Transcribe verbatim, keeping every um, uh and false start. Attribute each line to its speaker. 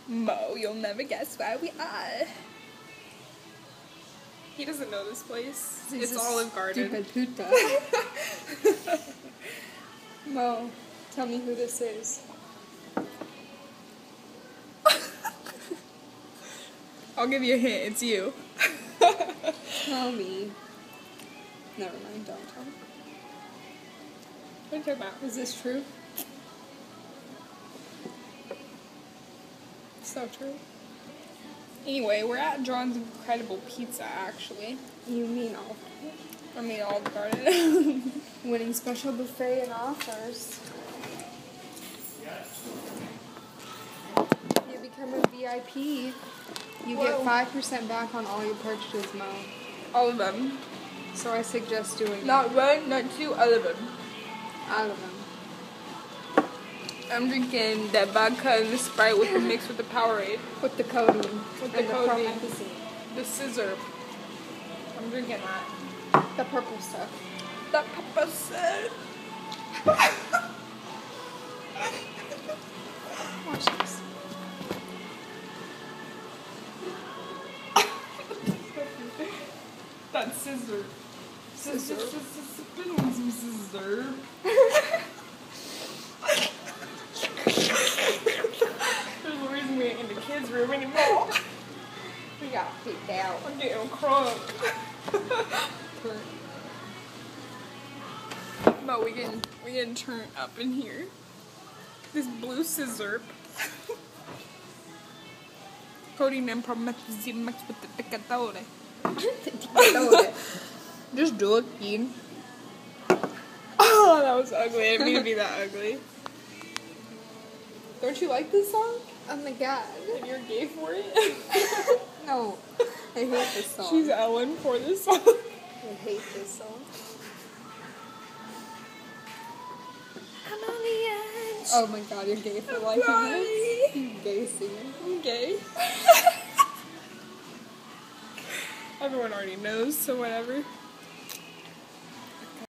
Speaker 1: Mo, you'll never guess where we are. He doesn't know this place.
Speaker 2: He's
Speaker 1: It's
Speaker 2: a
Speaker 1: Olive Garden.
Speaker 2: Stupid puta. Mo, tell me who this is.
Speaker 1: I'll give you a hint. It's you.
Speaker 2: Tell me. Never mind, don't tell me.
Speaker 1: What are you talking about?
Speaker 2: Is this true?
Speaker 1: So true. Anyway, we're at John's Incredible Pizza, actually.
Speaker 2: You mean all
Speaker 1: I mean, Olive Garden.
Speaker 2: winning special buffet and offers. You become a V I P. You
Speaker 1: Whoa.
Speaker 2: get five percent back on all your purchases, Mo.
Speaker 1: All of them.
Speaker 2: So I suggest doing
Speaker 1: Not one, not two, all of them.
Speaker 2: all of them.
Speaker 1: I'm drinking the vodka and the Sprite with the mix with the Powerade.
Speaker 2: With the codeine.
Speaker 1: With the
Speaker 2: and
Speaker 1: codeine.
Speaker 2: promethazine.
Speaker 1: The scissor. I'm drinking that.
Speaker 2: The purple stuff.
Speaker 1: That Papa said.
Speaker 2: Watch this.
Speaker 1: That scissor.
Speaker 2: Scissor.
Speaker 1: Spin on some scissor. There's a reason we ain't in the kids' room anymore.
Speaker 2: We got kicked out.
Speaker 1: I'm getting crunk. But we getting we getting turned up in here. This blue scissor. Codeine and promethazine mixed with the picatore. Just do it, Keen. Oh, that was ugly. I didn't mean to be that ugly. Don't you like this song?
Speaker 2: Oh my god.
Speaker 1: And you're gay for it?
Speaker 2: No. I hate this song.
Speaker 1: She's Ellen for this song.
Speaker 2: I hate this song.
Speaker 1: I'm on the edge.
Speaker 2: Oh my god, you're gay for liking
Speaker 1: Why?
Speaker 2: this? You gay singer.
Speaker 1: I'm gay. Everyone already knows, so whatever.